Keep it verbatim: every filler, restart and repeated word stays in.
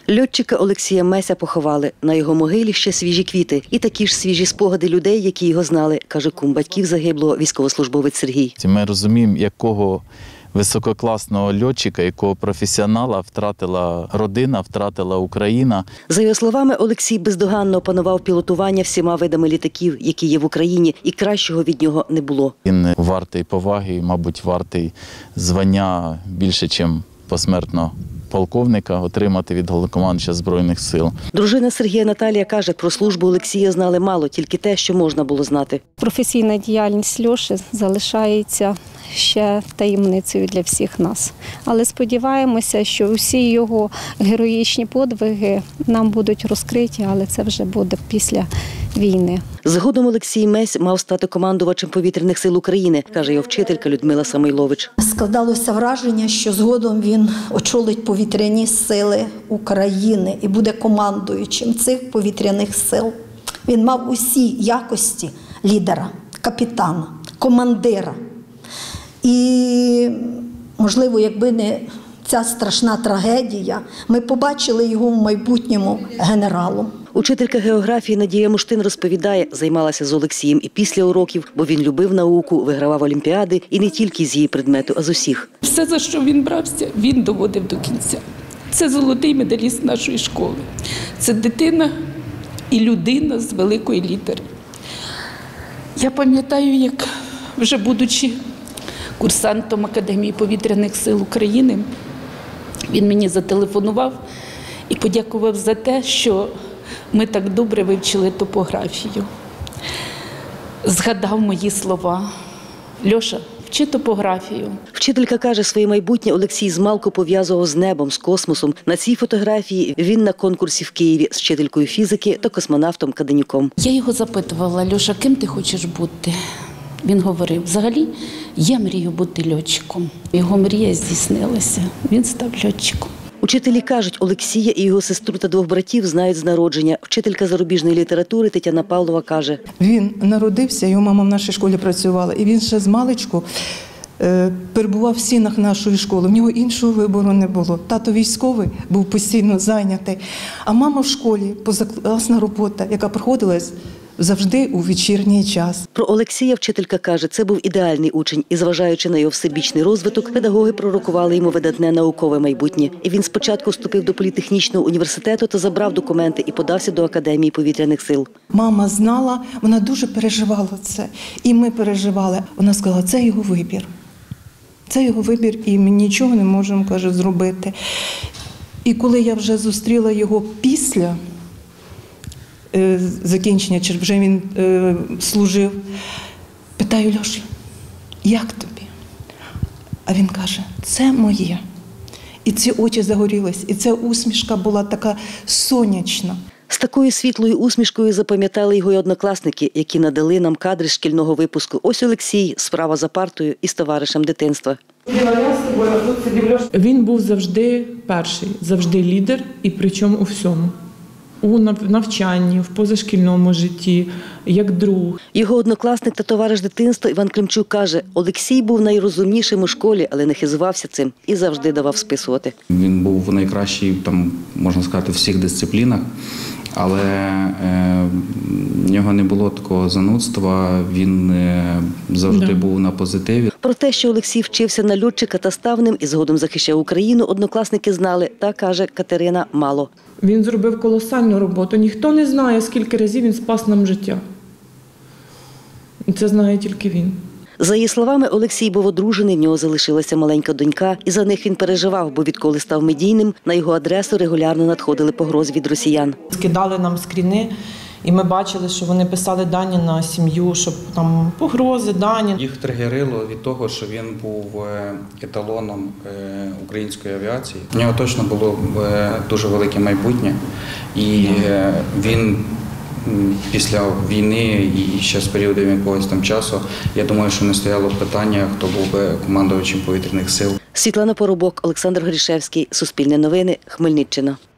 Льотчика Олексія Меся поховали. На його могилі ще свіжі квіти. І такі ж свіжі спогади людей, які його знали, каже кум батьків загиблого військовослужбовець Сергій. Ми розуміємо, якого висококласного льотчика, якого професіонала втратила родина, втратила Україна. За його словами, Олексій бездоганно опанував пілотування всіма видами літаків, які є в Україні, і кращого від нього не було. Він вартий поваги, мабуть, вартий звання більше, ніж посмертно полковника отримати від головнокомандувача Збройних сил. Дружина Сергія Наталія каже, про службу Олексія знали мало, тільки те, що можна було знати. Професійна діяльність Льоші залишається ще таємницею для всіх нас. Але сподіваємося, що усі його героїчні подвиги нам будуть розкриті, але це вже буде після війни. Згодом Олексій Месь мав стати командувачем повітряних сил України, каже його вчителька Людмила Самойлович. Складалося враження, що згодом він очолить повітряні сили України і буде командуючим цих повітряних сил. Він мав усі якості лідера, капітана, командира. І, можливо, якби не ця страшна трагедія, ми побачили його в майбутньому генералом. Учителька географії Надія Муштин розповідає, займалася з Олексієм і після уроків, бо він любив науку, вигравав олімпіади і не тільки з її предмету, а з усіх. Все, за що він брався, він доводив до кінця. Це золотий медаліст нашої школи. Це дитина і людина з великої літери. Я пам'ятаю, як вже будучи курсантом Академії повітряних сил України, він мені зателефонував і подякував за те, що ми так добре вивчили топографію. Згадав мої слова. Льоша, вчи топографію. Вчителька каже, своє майбутнє Олексій змалку пов'язував з небом, з космосом. На цій фотографії він на конкурсі в Києві з вчителькою фізики та космонавтом Каденюком. Я його запитувала: Льоша, ким ти хочеш бути? Він говорив: взагалі, я мрію бути льотчиком. Його мрія здійснилася. Він став льотчиком. Учителі кажуть, Олексія і його сестру та двох братів знають з народження. Вчителька зарубіжної літератури Тетяна Павлова каже. Він народився, його мама в нашій школі працювала, і він ще з маличку е, перебував в стінах нашої школи. В нього іншого вибору не було. Тато військовий, був постійно зайнятий, а мама в школі, позакласна робота, яка проходилась завжди у вечірній час. Про Олексія вчителька каже, це був ідеальний учень. І зважаючи на його всебічний розвиток, педагоги пророкували йому видатне наукове майбутнє. І він спочатку вступив до політехнічного університету та забрав документи і подався до Академії повітряних сил. Мама знала, вона дуже переживала це. І ми переживали. Вона сказала, це його вибір. Це його вибір, і ми нічого не можемо, каже, зробити. І коли я вже зустріла його після закінчення, чи вже він е, служив, питаю: Льоша, як тобі? А він каже, це моє. І ці очі загорілись, і ця усмішка була така сонячна. З такою світлою усмішкою запам'ятали його й однокласники, які надали нам кадри шкільного випуску. Ось Олексій, справа за партою із товаришем дитинства. Він був завжди перший, завжди лідер, і причому у всьому. У навчанні, в позашкільному житті, як друг. Його однокласник та товариш дитинства Іван Климчук каже, Олексій був найрозумнішим у школі, але не хизувався цим і завжди давав списувати. Він був найкращий, там, можна сказати, в всіх дисциплінах, але е, в нього не було такого занудства, він е, завжди да. був на позитиві. Про те, що Олексій вчився на льотчика та став ним і згодом захищав Україну, однокласники знали, та, каже Катерина, мало. Він зробив колосальну роботу. Ніхто не знає, скільки разів він спас нам життя. І це знає тільки він. За її словами, Олексій був одружений, в нього залишилася маленька донька, і за них він переживав, бо відколи став медійним, на його адресу регулярно надходили погрози від росіян. Скидали нам скріни, і ми бачили, що вони писали дані на сім'ю, щоб там погрози, дані. Їх тригерило від того, що він був еталоном української авіації. У нього точно було дуже велике майбутнє, і він після війни і ще з періоду якогось там часу, я думаю, що не стояло питання, хто був би командувачем повітряних сил. Світлана Поробок, Олександр Горішевський, Суспільне новини, Хмельниччина.